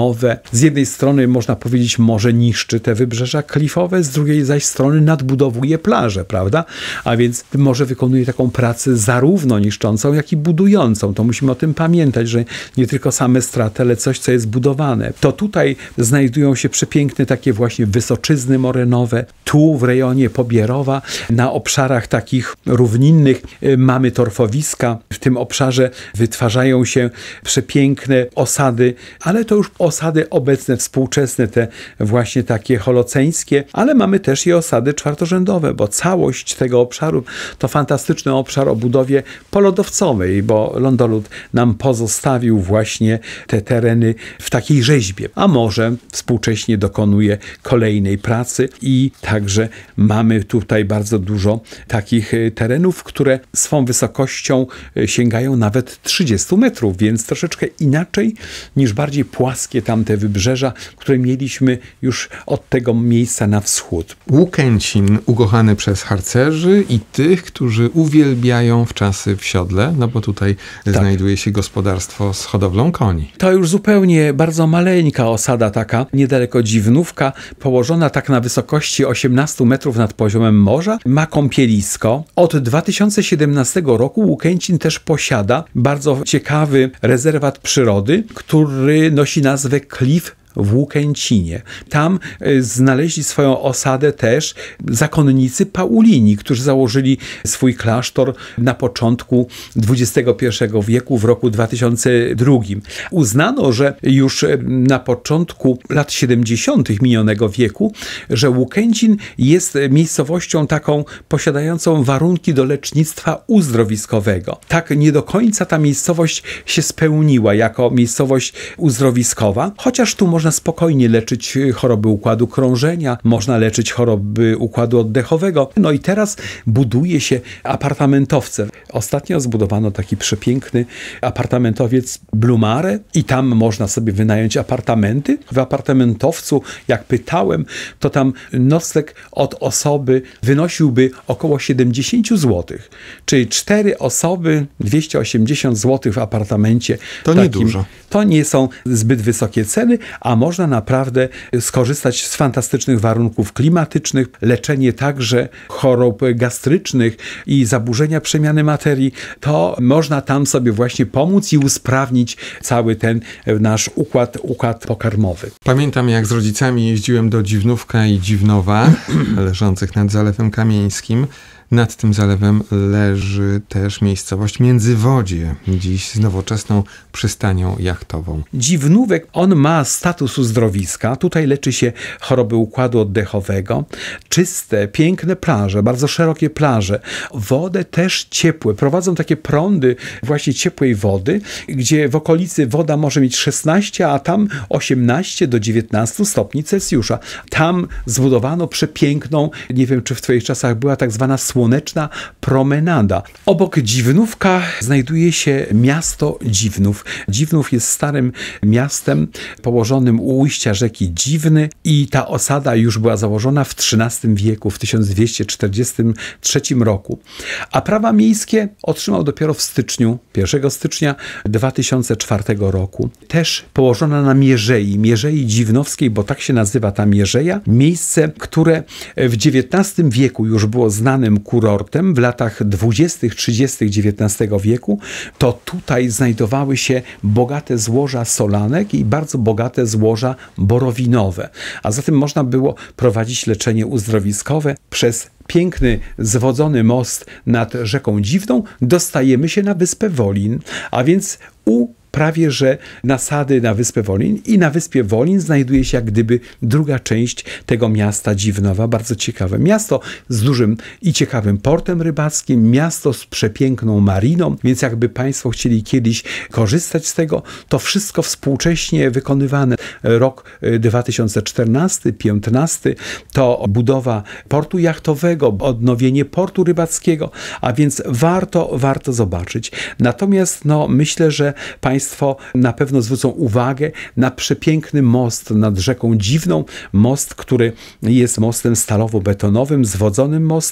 pokarmowe. Z jednej strony można powiedzieć, może niszczy te wybrzeża klifowe, z drugiej zaś strony nadbudowuje plażę, prawda? A więc może wykonuje taką pracę zarówno niszczącą, jak i budującą. To musimy o tym pamiętać, że nie tylko same straty, ale coś, co jest budowane. To tutaj znajdują się przepiękne takie właśnie wysoczyzny morenowe. Tu w rejonie Pobierowa, na obszarach takich równinnych mamy torfowiska. W tym obszarze wytwarzają się przepiękne osady, ale to już osady obecne, współczesne, te właśnie takie holoceńskie, ale mamy też i osady czwartorzędowe, bo całość tego obszaru to fantastyczny obszar o budowie polodowcowej, bo lądolud nam pozostawił właśnie te tereny w takiej rzeźbie, a morze współcześnie dokonuje kolejnej pracy i także mamy tutaj bardzo dużo takich terenów, które swą wysokością sięgają nawet trzydziestu metrów, więc troszeczkę inaczej niż bardziej płaskie tamte wybrzeża, które mieliśmy już od tego miejsca na wschód. Łukęcin ukochany przez harcerzy i tych, którzy uwielbiają wczasy w siodle, no bo tutaj tak. znajduje się gospodarstwo z hodowlą koni. To już zupełnie bardzo maleńka osada taka, niedaleko Dziwnówka, położona tak na wysokości osiemnastu metrów nad poziomem morza, ma kąpielisko. Od dwa tysiące siedemnastego roku Łukęcin też posiada bardzo ciekawy rezerwat przyrody, który nosi nazwę Klif w Łukęcinie. Tam znaleźli swoją osadę też zakonnicy Paulini, którzy założyli swój klasztor na początku dwudziestego pierwszego wieku, w roku dwa tysiące drugim. Uznano, że już na początku lat siedemdziesiątych minionego wieku, że Łukęcin jest miejscowością taką posiadającą warunki do lecznictwa uzdrowiskowego. Tak nie do końca ta miejscowość się spełniła jako miejscowość uzdrowiskowa, chociaż tu można Można spokojnie leczyć choroby układu krążenia, można leczyć choroby układu oddechowego. No i teraz buduje się apartamentowce. Ostatnio zbudowano taki przepiękny apartamentowiec Blue Mare i tam można sobie wynająć apartamenty. W apartamentowcu, jak pytałem, to tam nocleg od osoby wynosiłby około siedemdziesiąt złotych. Czyli cztery osoby, dwieście osiemdziesiąt złotych w apartamencie. To takim, niedużo. To nie są zbyt wysokie ceny, a można naprawdę skorzystać z fantastycznych warunków klimatycznych, leczenie także chorób gastrycznych i zaburzenia przemiany materii, to można tam sobie właśnie pomóc i usprawnić cały ten nasz układ, układ pokarmowy. Pamiętam, jak z rodzicami jeździłem do Dziwnówka i Dziwnowa, leżących nad Zalewem Kamieńskim. Nad tym zalewem leży też miejscowość Międzywodzie, dziś z nowoczesną przystanią jachtową. Dziwnówek, on ma status uzdrowiska. Tutaj leczy się choroby układu oddechowego. Czyste, piękne plaże, bardzo szerokie plaże. Wodę też ciepłe. Prowadzą takie prądy właśnie ciepłej wody, gdzie w okolicy woda może mieć szesnaście, a tam osiemnaście do dziewiętnastu stopni Celsjusza. Tam zbudowano przepiękną, nie wiem czy w twoich czasach była tak zwana słoneczna promenada. Obok Dziwnówka znajduje się miasto Dziwnów. Dziwnów jest starym miastem położonym u ujścia rzeki Dziwny i ta osada już była założona w trzynastym wieku, w tysiąc dwieście czterdziestym trzecim roku. A prawa miejskie otrzymał dopiero w styczniu, pierwszego stycznia dwa tysiące czwartego roku. Też położona na Mierzei, Mierzei Dziwnowskiej, bo tak się nazywa ta Mierzeja. Miejsce, które w dziewiętnastym wieku już było znanym kurortem, w latach dwudziestych trzydziestych dziewiętnastego wieku, to tutaj znajdowały się bogate złoża solanek i bardzo bogate złoża borowinowe. A zatem można było prowadzić leczenie uzdrowiskowe. Przez piękny, zwodzony most nad rzeką Dziwną dostajemy się na wyspę Wolin, a więc u prawie że nasady na wyspę Wolin i na wyspie Wolin znajduje się jak gdyby druga część tego miasta Dziwnowa. Bardzo ciekawe miasto z dużym i ciekawym portem rybackim, miasto z przepiękną mariną, więc jakby Państwo chcieli kiedyś korzystać z tego, to wszystko współcześnie wykonywane. Rok dwa tysiące czternasty piętnasty to budowa portu jachtowego, odnowienie portu rybackiego, a więc warto, warto zobaczyć. Natomiast no, myślę, że Państwo Państwo na pewno zwrócą uwagę na przepiękny most nad rzeką Dziwną. Most, który jest mostem stalowo-betonowym, zwodzonym mostem.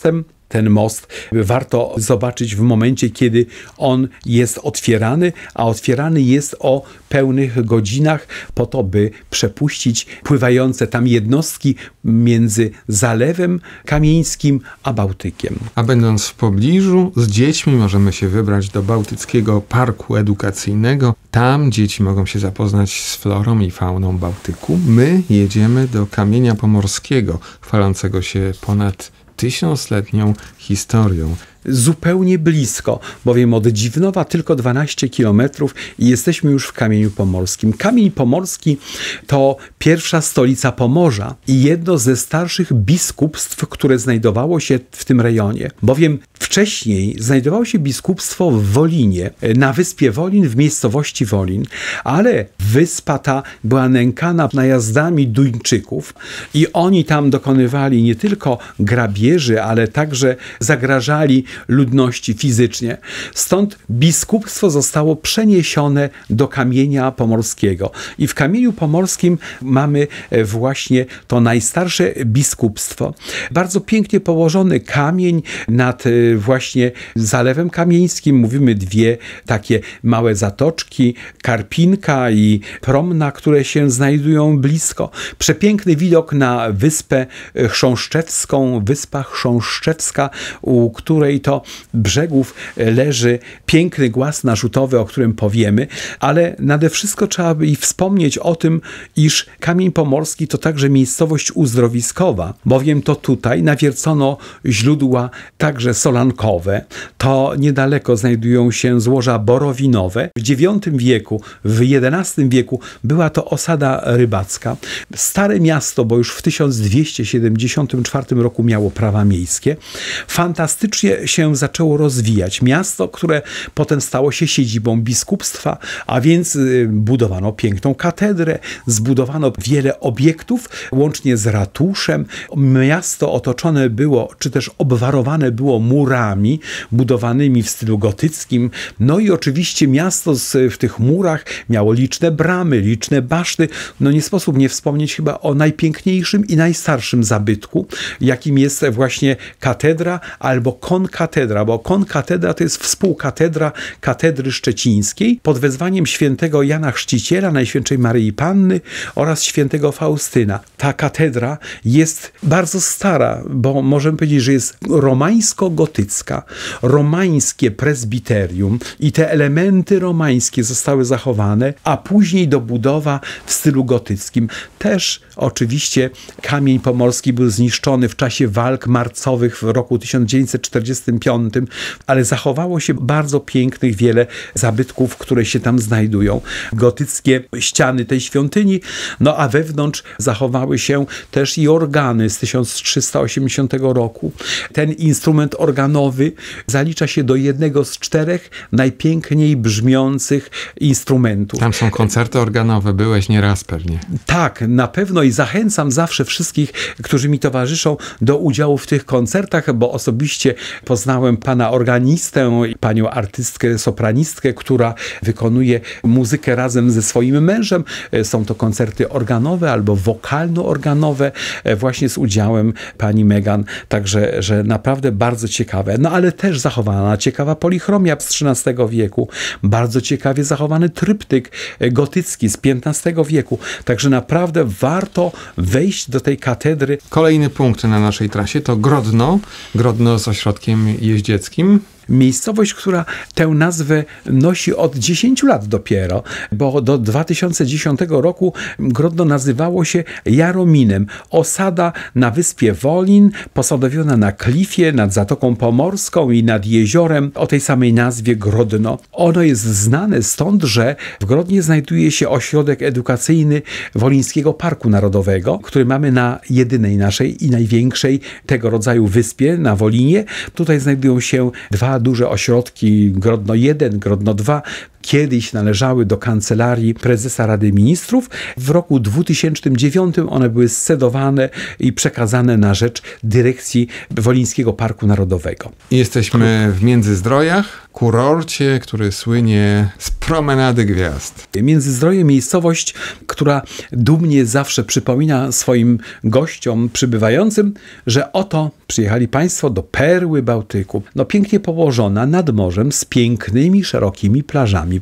ten most warto zobaczyć w momencie, kiedy on jest otwierany, a otwierany jest o pełnych godzinach po to, by przepuścić pływające tam jednostki między Zalewem Kamieńskim a Bałtykiem. A będąc w pobliżu, z dziećmi możemy się wybrać do Bałtyckiego Parku Edukacyjnego. Tam dzieci mogą się zapoznać z florą i fauną Bałtyku. My jedziemy do Kamienia Pomorskiego, chwalącego się ponad tysiącletnią historią. Zupełnie blisko, bowiem od Dziwnowa tylko dwanaście kilometrów i jesteśmy już w Kamieniu Pomorskim. Kamień Pomorski to pierwsza stolica Pomorza i jedno ze starszych biskupstw, które znajdowało się w tym rejonie. Bowiem wcześniej znajdowało się biskupstwo w Wolinie, na wyspie Wolin, w miejscowości Wolin, ale wyspa ta była nękana najazdami Duńczyków i oni tam dokonywali nie tylko grabieży, ale także zagrażali ludności fizycznie. Stąd biskupstwo zostało przeniesione do Kamienia Pomorskiego. I w Kamieniu Pomorskim mamy właśnie to najstarsze biskupstwo. Bardzo pięknie położony kamień nad właśnie Zalewem Kamieńskim. Mówimy dwie takie małe zatoczki, Karpinka i Promna, które się znajdują blisko. Przepiękny widok na wyspę Chrząszczewską, wyspa Chrząszczewska, u której to brzegów leży piękny głaz narzutowy, o którym powiemy, ale nade wszystko trzeba by i wspomnieć o tym, iż Kamień Pomorski to także miejscowość uzdrowiskowa, bowiem to tutaj nawiercono źródła także solankowe. To niedaleko znajdują się złoża borowinowe. W dziewiątym wieku, w jedenastym wieku była to osada rybacka. Stare miasto, bo już w tysiąc dwieście siedemdziesiątym czwartym roku miało prawa miejskie. Fantastycznie się zaczęło rozwijać. Miasto, które potem stało się siedzibą biskupstwa, a więc budowano piękną katedrę, zbudowano wiele obiektów, łącznie z ratuszem. Miasto otoczone było, czy też obwarowane było murami budowanymi w stylu gotyckim. No i oczywiście miasto z, w tych murach miało liczne bramy, liczne baszty. No nie sposób nie wspomnieć chyba o najpiękniejszym i najstarszym zabytku, jakim jest właśnie katedra albo konkatedra, bo konkatedra to jest współkatedra katedry szczecińskiej pod wezwaniem świętego Jana Chrzciciela, Najświętszej Maryi Panny oraz świętego Faustyna. Ta katedra jest bardzo stara, bo możemy powiedzieć, że jest romańsko-gotycka. Romańskie prezbiterium i te elementy romańskie zostały zachowane, a później dobudowa w stylu gotyckim. Też oczywiście Kamień Pomorski był zniszczony w czasie walk marcowych w roku tysiąc dziewięćset czterdziestym piątym, ale zachowało się bardzo pięknych wiele zabytków, które się tam znajdują. Gotyckie ściany tej świątyni, no a wewnątrz zachowały się też i organy z tysiąc trzysta osiemdziesiątego roku. Ten instrument organowy zalicza się do jednego z czterech najpiękniej brzmiących instrumentów. Tam są koncerty organowe, byłeś nieraz pewnie. Tak, na pewno i zachęcam zawsze wszystkich, którzy mi towarzyszą, do udziału w tych koncertach, bo osobiście poznałem pana organistę i panią artystkę, sopranistkę, która wykonuje muzykę razem ze swoim mężem. Są to koncerty organowe albo wokalno-organowe właśnie z udziałem pani Megan, także że naprawdę bardzo ciekawe. No ale też zachowana ciekawa polichromia z trzynastego wieku, bardzo ciekawie zachowany tryptyk gotycki z piętnastego wieku, także naprawdę warto wejść do tej katedry. Kolejny punkt na naszej trasie to Grodno, Grodno z ośrodkiem jeździeckim. Miejscowość, która tę nazwę nosi od dziesięciu lat dopiero, bo do dwa tysiące dziesiątego roku Grodno nazywało się Jarominem. Osada na wyspie Wolin, posadowiona na klifie nad Zatoką Pomorską i nad jeziorem o tej samej nazwie Grodno. Ono jest znane stąd, że w Grodnie znajduje się ośrodek edukacyjny Wolińskiego Parku Narodowego, który mamy na jedynej naszej i największej tego rodzaju wyspie na Wolinie. Tutaj znajdują się dwa duże ośrodki, Grodno jeden, Grodno dwa, kiedyś należały do kancelarii prezesa Rady Ministrów. W roku dwutysięcznym dziewiątym one były scedowane i przekazane na rzecz dyrekcji Wolińskiego Parku Narodowego. Jesteśmy w Międzyzdrojach, kurorcie, który słynie z promenady gwiazd. Międzyzdroje, miejscowość, która dumnie zawsze przypomina swoim gościom przybywającym, że oto przyjechali państwo do perły Bałtyku. No pięknie położona nad morzem, z pięknymi, szerokimi plażami,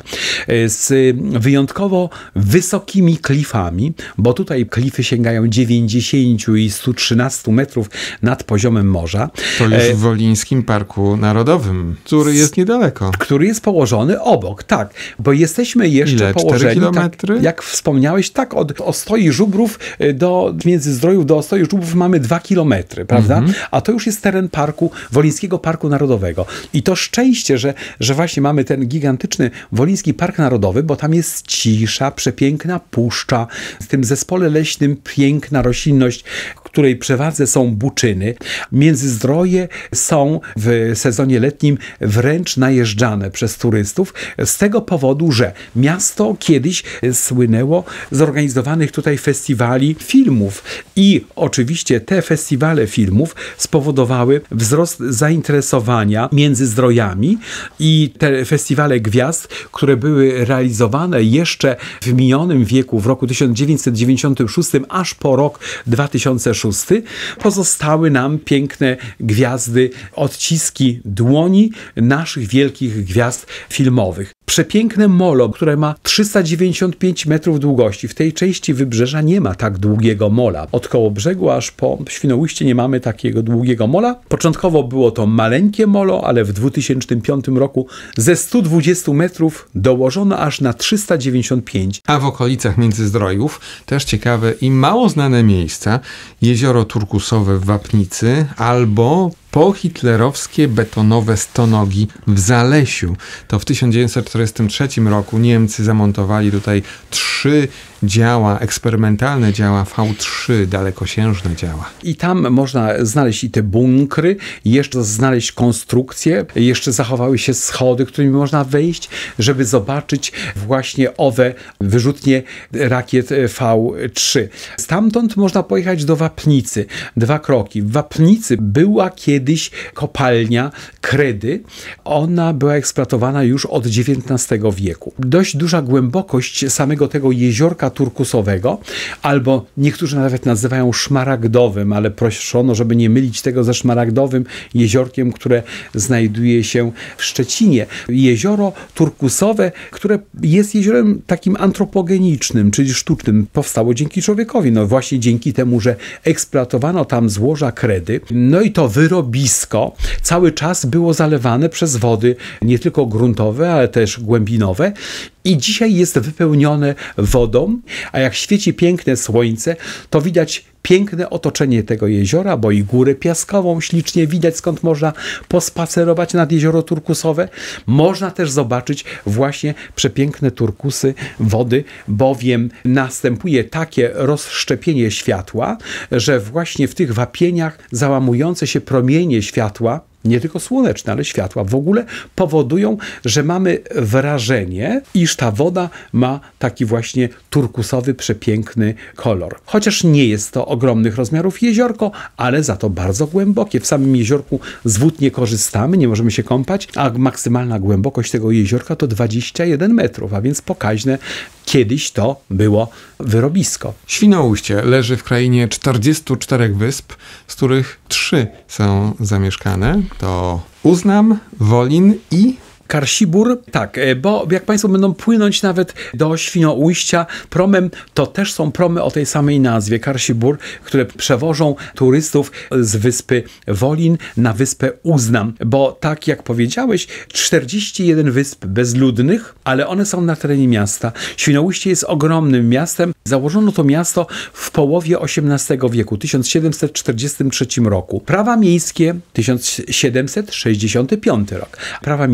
z wyjątkowo wysokimi klifami, bo tutaj klify sięgają dziewięćdziesiąt i stu trzynastu metrów nad poziomem morza. To już w Wolińskim Parku Narodowym, który jest niedaleko. Który jest położony obok, tak, bo jesteśmy jeszcze Ile? położeni, kilometry? Tak, jak wspomniałeś, tak, od Ostoi Żubrów do Międzyzdrojów do Ostoi Żubrów mamy dwa kilometry, prawda? Mhm. A to już jest teren parku, Wolińskiego Parku Narodowego. I to szczęście, że, że właśnie mamy ten gigantyczny Woliński Park Narodowy, bo tam jest cisza, przepiękna puszcza, w tym zespole leśnym piękna roślinność, której przewadze są buczyny. Międzyzdroje są w sezonie letnim wręcz najeżdżane przez turystów z tego powodu, że miasto kiedyś słynęło z organizowanych tutaj festiwali filmów i oczywiście te festiwale filmów spowodowały wzrost zainteresowania Międzyzdrojami i te festiwale gwiazd, które były realizowane jeszcze w minionym wieku, w roku tysiąc dziewięćset dziewięćdziesiątym szóstym aż po rok dwa tysiące szósty, pozostały nam piękne gwiazdy, odciski dłoni naszych wielkich gwiazd filmowych. Przepiękne molo, które ma trzysta dziewięćdziesiąt pięć metrów długości. W tej części wybrzeża nie ma tak długiego mola. Od Kołobrzegu aż po Świnoujście nie mamy takiego długiego mola. Początkowo było to maleńkie molo, ale w dwutysięcznym piątym roku ze stu dwudziestu metrów dołożono aż na trzysta dziewięćdziesiąt pięć. A w okolicach Międzyzdrojów też ciekawe i mało znane miejsca. Jezioro Turkusowe w Wapnicy albo pohitlerowskie betonowe stonogi w Zalesiu. To w tysiąc dziewięćset czterdziestym trzecim roku Niemcy zamontowali tutaj trzy działa, eksperymentalne działa V trzy, dalekosiężne działa. I tam można znaleźć i te bunkry, jeszcze znaleźć konstrukcje, jeszcze zachowały się schody, którymi można wejść, żeby zobaczyć właśnie owe wyrzutnie rakiet V trzy. Stamtąd można pojechać do Wapnicy. Dwa kroki. W Wapnicy była kiedyś kopalnia kredy. Ona była eksploatowana już od dziewiętnastego wieku. Dość duża głębokość samego tego jeziorka turkusowego, albo niektórzy nawet nazywają szmaragdowym, ale proszono, żeby nie mylić tego ze szmaragdowym jeziorkiem, które znajduje się w Szczecinie. Jezioro turkusowe, które jest jeziorem takim antropogenicznym, czyli sztucznym, powstało dzięki człowiekowi. No właśnie dzięki temu, że eksploatowano tam złoża kredy. No i to wyrobisko cały czas było zalewane przez wody nie tylko gruntowe, ale też głębinowe. I dzisiaj jest wypełnione wodą, a jak świeci piękne słońce, to widać piękne otoczenie tego jeziora, bo i górę piaskową ślicznie widać, skąd można pospacerować nad jezioro turkusowe. Można też zobaczyć właśnie przepiękne turkusy wody, bowiem następuje takie rozszczepienie światła, że właśnie w tych wapieniach załamujące się promienie światła, nie tylko słoneczne, ale światła w ogóle powodują, że mamy wrażenie, iż ta woda ma taki właśnie turkusowy, przepiękny kolor. Chociaż nie jest to ogromnych rozmiarów jeziorko, ale za to bardzo głębokie. W samym jeziorku z wód nie korzystamy, nie możemy się kąpać, a maksymalna głębokość tego jeziorka to dwadzieścia jeden metrów, a więc pokaźne. Kiedyś to było wyrobisko. Świnoujście leży w krainie czterdziestu czterech wysp, z których trzy są zamieszkane. To Uznam, Wolin i Karsibór, tak, bo jak Państwo będą płynąć nawet do Świnoujścia promem, to też są promy o tej samej nazwie, Karsibór, które przewożą turystów z wyspy Wolin na wyspę Uznam, bo tak jak powiedziałeś, czterdzieści jeden wysp bezludnych, ale one są na terenie miasta. Świnoujście jest ogromnym miastem. Założono to miasto w połowie osiemnastego wieku, tysiąc siedemset czterdziestym trzecim roku. Prawa miejskie, tysiąc siedemset sześćdziesiąty piąty rok. Prawa miejskie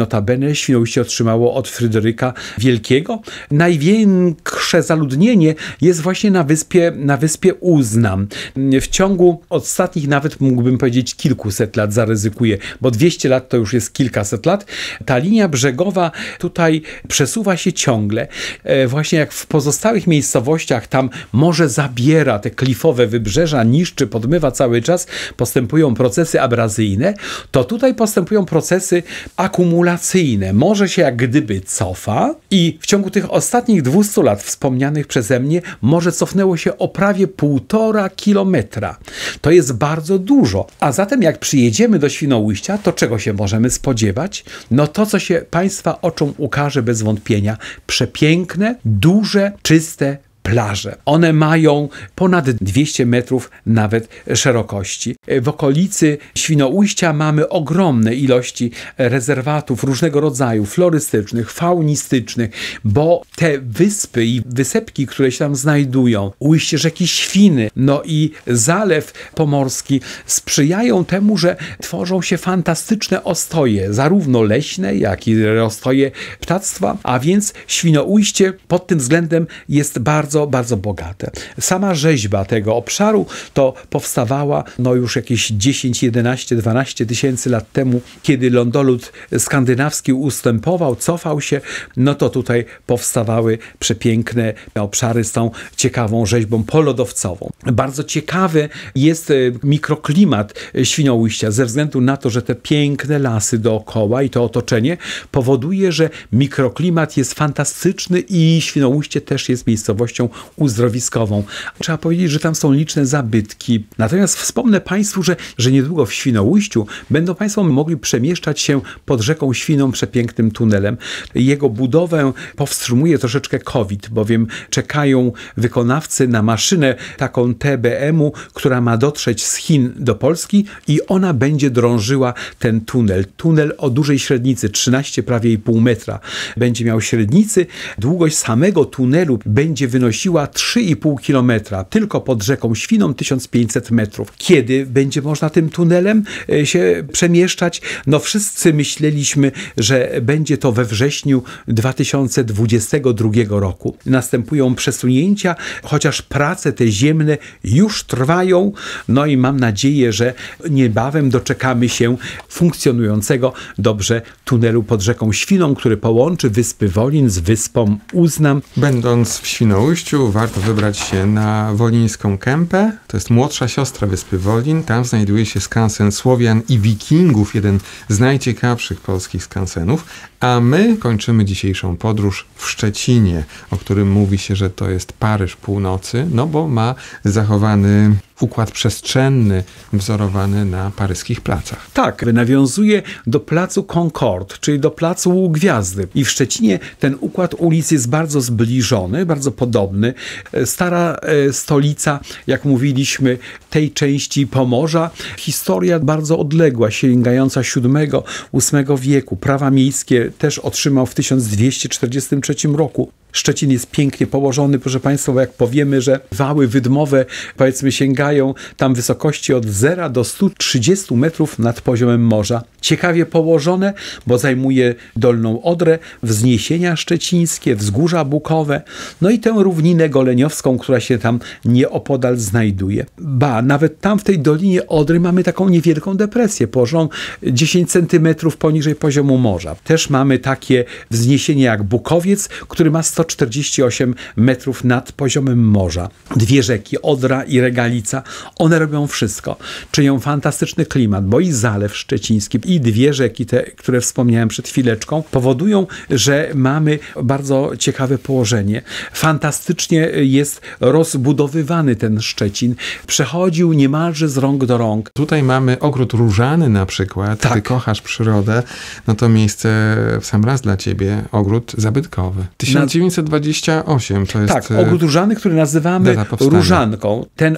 notabene Świnoujście otrzymało od Fryderyka Wielkiego. Największe zaludnienie jest właśnie na wyspie, na wyspie Uznam. W ciągu ostatnich nawet mógłbym powiedzieć kilkuset lat, zaryzykuję, bo dwieście lat to już jest kilkaset lat. Ta linia brzegowa tutaj przesuwa się ciągle. Właśnie jak w pozostałych miejscowościach tam morze zabiera te klifowe wybrzeża, niszczy, podmywa cały czas, postępują procesy abrazyjne, to tutaj postępują procesy akumulacyjne. Morze się jak gdyby cofa i w ciągu tych ostatnich dwustu lat wspomnianych przeze mnie morze cofnęło się o prawie półtora kilometra. To jest bardzo dużo. A zatem jak przyjedziemy do Świnoujścia, to czego się możemy spodziewać? No to, co się Państwa oczom ukaże bez wątpienia. Przepiękne, duże, czyste plaże. One mają ponad dwieście metrów nawet szerokości. W okolicy Świnoujścia mamy ogromne ilości rezerwatów różnego rodzaju, florystycznych, faunistycznych, bo te wyspy i wysepki, które się tam znajdują, ujście rzeki Świny, no i Zalew Pomorski sprzyjają temu, że tworzą się fantastyczne ostoje, zarówno leśne, jak i ostoje ptactwa, a więc Świnoujście pod tym względem jest bardzo Bardzo, bardzo bogate. Sama rzeźba tego obszaru to powstawała no już jakieś dziesięć, jedenaście, dwanaście tysięcy lat temu, kiedy lądolud skandynawski ustępował, cofał się, no to tutaj powstawały przepiękne obszary z tą ciekawą rzeźbą polodowcową. Bardzo ciekawy jest mikroklimat Świnoujścia ze względu na to, że te piękne lasy dookoła i to otoczenie powoduje, że mikroklimat jest fantastyczny i Świnoujście też jest miejscowością uzdrowiskową. Trzeba powiedzieć, że tam są liczne zabytki. Natomiast wspomnę Państwu, że, że niedługo w Świnoujściu będą Państwo mogli przemieszczać się pod rzeką Świną przepięknym tunelem. Jego budowę powstrzymuje troszeczkę COVID, bowiem czekają wykonawcy na maszynę taką T B M-u, która ma dotrzeć z Chin do Polski i ona będzie drążyła ten tunel. Tunel o dużej średnicy, trzynaście prawie i pół metra. Będzie miał średnicy. Długość samego tunelu będzie wynosiła trzy i pół kilometra, tylko pod rzeką Świną tysiąc pięćset metrów. Kiedy będzie można tym tunelem się przemieszczać? No wszyscy myśleliśmy, że będzie to we wrześniu dwa tysiące dwudziestego drugiego roku. Następują przesunięcia, chociaż prace te ziemne już trwają, no i mam nadzieję, że niebawem doczekamy się funkcjonującego dobrze tunelu pod rzeką Świną, który połączy wyspy Wolin z wyspą Uznam. Będąc w Świnoujściu, warto wybrać się na Wolińską Kępę. To jest młodsza siostra wyspy Wolin. Tam znajduje się skansen Słowian i Wikingów, jeden z najciekawszych polskich skansenów. A my kończymy dzisiejszą podróż w Szczecinie, o którym mówi się, że to jest Paryż północy, no bo ma zachowany układ przestrzenny wzorowany na paryskich placach. Tak, nawiązuje do placu Concorde, czyli do placu Gwiazdy. I w Szczecinie ten układ ulic jest bardzo zbliżony, bardzo podobny. Stara e, stolica, jak mówiliśmy, tej części Pomorza. Historia bardzo odległa, sięgająca siódmego, ósmego wieku. Prawa miejskie też otrzymał w tysiąc dwieście czterdziestym trzecim roku. Szczecin jest pięknie położony, proszę Państwa, bo jak powiemy, że wały wydmowe, powiedzmy, sięgają tam wysokości od zera do stu trzydziestu metrów nad poziomem morza. Ciekawie położone, bo zajmuje Dolną Odrę, wzniesienia szczecińskie, wzgórza bukowe, no i tę równinę goleniowską, która się tam nieopodal znajduje. Ba, nawet tam w tej Dolinie Odry mamy taką niewielką depresję, położoną dziesięć centymetrów poniżej poziomu morza. Też mamy takie wzniesienie jak Bukowiec, który ma sto czterdzieści osiem metrów nad poziomem morza. Dwie rzeki, Odra i Regalica, one robią wszystko. Czynią fantastyczny klimat, bo i Zalew Szczeciński, i dwie rzeki, te, które wspomniałem przed chwileczką, powodują, że mamy bardzo ciekawe położenie. Fantastycznie jest rozbudowywany ten Szczecin. Przechodził niemalże z rąk do rąk. Tutaj mamy ogród różany na przykład. Tak. Ty kochasz przyrodę, no to miejsce w sam raz dla ciebie, ogród zabytkowy. tysiąc dziewięćset dwadzieścia osiem to jest... Tak, ogród różany, który nazywamy Różanką. Ten ogród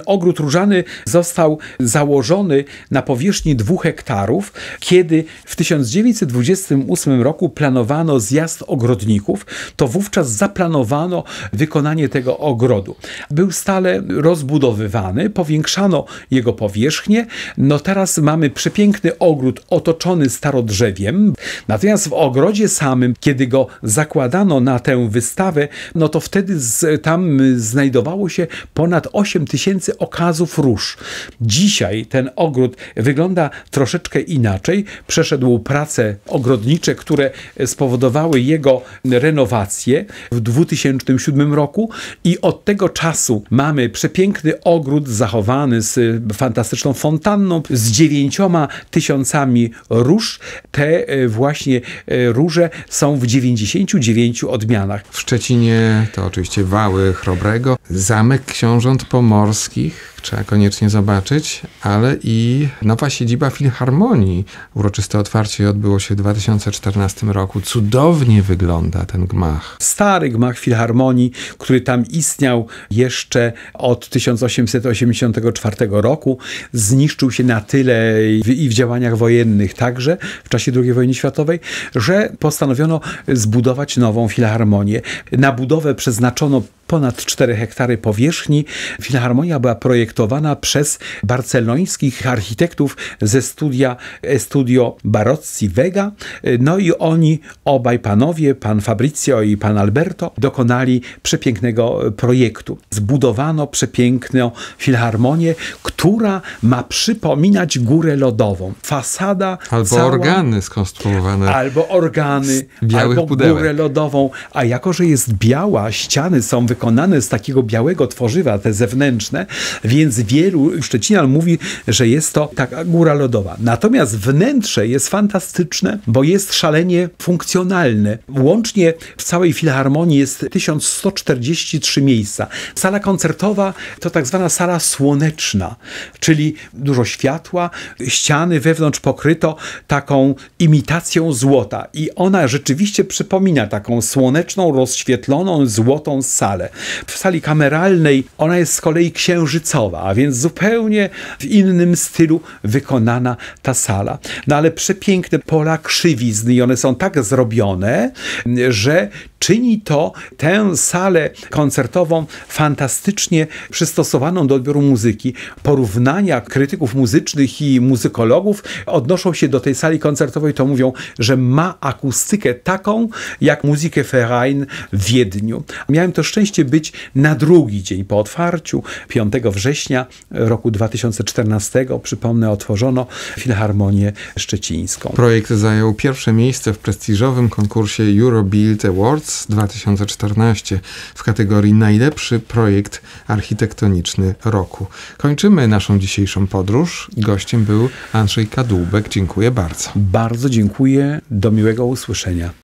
Różany został założony na powierzchni dwóch hektarów, kiedy w tysiąc dziewięćset dwudziestym ósmym roku planowano zjazd ogrodników, to wówczas zaplanowano wykonanie tego ogrodu. Był stale rozbudowywany, powiększano jego powierzchnię. No teraz mamy przepiękny ogród otoczony starodrzewiem, natomiast w ogrodzie samym, kiedy go zakładano na tę wystawę, no to wtedy z, tam znajdowało się ponad osiem tysięcy okazów róż. Dzisiaj ten ogród wygląda troszeczkę inaczej. Przeszedł prace ogrodnicze, które spowodowały jego renowację w dwa tysiące siódmym roku i od tego czasu mamy przepiękny ogród zachowany z fantastyczną fontanną, z dziewięcioma tysiącami róż. Te właśnie róże są w dziewięćdziesięciu dziewięciu odmianach. W Szczecinie to oczywiście wały Chrobrego, zamek książąt pomorskich, trzeba koniecznie zobaczyć, ale i nowa siedziba Filharmonii. Uroczyste otwarcie odbyło się w dwa tysiące czternastym roku. Cudownie wygląda ten gmach. Stary gmach Filharmonii, który tam istniał jeszcze od tysiąc osiemset osiemdziesiątego czwartego roku, zniszczył się na tyle i w działaniach wojennych także w czasie drugiej wojny światowej, że postanowiono zbudować nową filharmonię. Na budowę przeznaczono ponad cztery hektary powierzchni. Filharmonia była projektowana przez barcelońskich architektów ze studia Studio Barozzi Vega. No i oni, obaj panowie, pan Fabrizio i pan Alberto, dokonali przepięknego projektu. Zbudowano przepiękną filharmonię, która ma przypominać górę lodową. Fasada albo cała, organy skonstruowane. Albo organy, białych albo pudełek. Górę lodową. A jako, że jest biała, ściany są wykonane z takiego białego tworzywa, te zewnętrzne, więc wielu Szczecinian mówi, że jest to taka góra lodowa. Natomiast wnętrze jest fantastyczne, bo jest szalenie funkcjonalne. Łącznie w całej filharmonii jest tysiąc sto czterdzieści trzy miejsca. Sala koncertowa to tak zwana sala słoneczna, czyli dużo światła, ściany wewnątrz pokryto taką imitacją złota i ona rzeczywiście przypomina taką słoneczną, rozświetloną, złotą salę. W sali kameralnej ona jest z kolei księżycowa, a więc zupełnie w innym stylu wykonana ta sala. No ale przepiękne pola krzywizny i one są tak zrobione, że czyni to tę salę koncertową fantastycznie przystosowaną do odbioru muzyki. Porównania krytyków muzycznych i muzykologów odnoszą się do tej sali koncertowej, to mówią, że ma akustykę taką jak Muzykę Verein w Wiedniu. Miałem to szczęście być na drugi dzień po otwarciu, piątego września roku dwa tysiące czternastego. Przypomnę, otworzono Filharmonię Szczecińską. Projekt zajął pierwsze miejsce w prestiżowym konkursie Eurobuild Awards dwa tysiące czternasty w kategorii Najlepszy projekt architektoniczny roku. Kończymy naszą dzisiejszą podróż. Gościem był Andrzej Kadłubek. Dziękuję bardzo. Bardzo dziękuję. Do miłego usłyszenia.